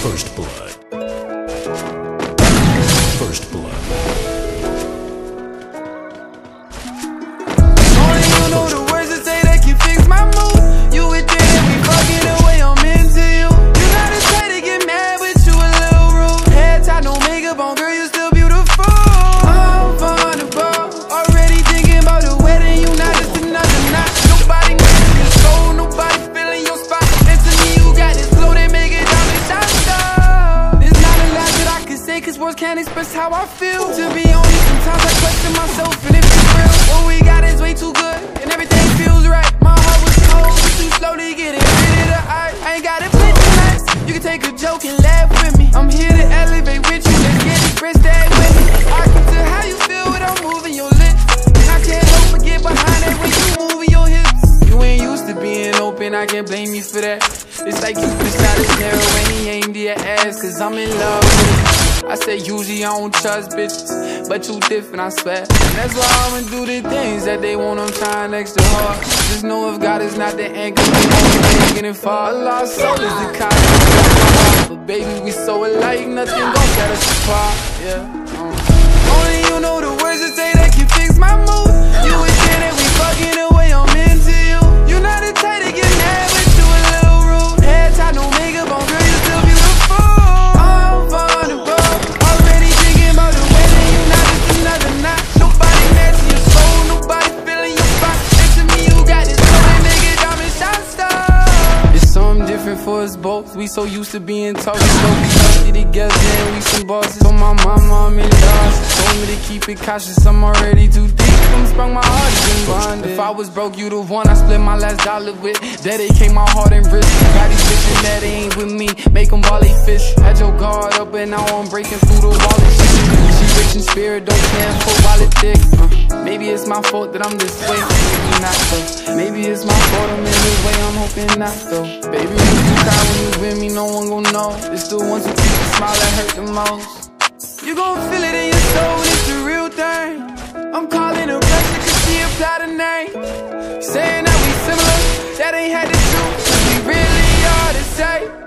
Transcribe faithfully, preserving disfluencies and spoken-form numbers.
First blood. First blood. Only you know the words to say that can fix my mood. You would think that we fucking the way I'm into you. You not the type to get mad, but you a little rude. Head tie, no makeup on, girl, you still beautiful. I'm vulnerable, already thinking about the wedding. You not just another knot. Nobody knows your soul, nobody feeling your spot. And to me, you got this glow that make it diamond shine star. There's not a lot that I can say, cause words can't express how I feel. To be honest, sometimes I question myself, and if it's real, what we got is way too good, and everything feels right. My heart was cold, but too slowly getting rid of the ice. I ain't got it plenty nights. You can take a joke and laugh with me. I'm here to elevate with you, let's get expressed that with me. I can tell how you feel when I'm moving your lips, and I can't help but get behind that when you moving your hips. You ain't used to being open, I can't blame you for that. It's like you just shot a arrow and he aimed your ass, cause I'm in love with it. I say usually I don't trust bitches, but you different, I swear. And that's why I'ma do the things that they want, I'm trying extra hard. Just know if God is not the anchor, we won't be making it far. A lost soul is the kind, but baby, we so alike, nothing gon' set us apart, yeah. um. Only you know the words to say that can fix my mood. You would think that we fucking the way I'm into you. You not the type to get mad, but you a little rude. Head tie, no makeup on, girl, you still beautiful. I'm vulnerable, already thinking about the wedding. You not just another knot. Nobody matching your soul, nobody feeling your spot. And to me, you got this glow that make it diamond shine star. It's something different for us both. We so used to being talked, so we healthy together and we some bosses. So my mama, I'm in love. She told me to keep it cautious, I'm already too deep. I'm sprung, my heart is in bonded. If I was broke, you the one I split my last dollar with. Dedicate my heart and wrist. Got these bitches that ain't with me, make them ball they fish. Had your guard up and now I'm breaking through the wall and shit. She rich in spirit, don't care for wallet thick. uh, Maybe it's my fault that I'm this way, maybe not though. Maybe it's my fault I'm in this way, I'm hoping not though. Baby, when you cry when you with me, no one gon' know. It's the ones who keep the smile that hurt the most. You gon' feel it in your soul, it's the real thing. I'm calling her pressure cause she applied her name. Saying that we similar, that ain't had the truth, cause we really are the same.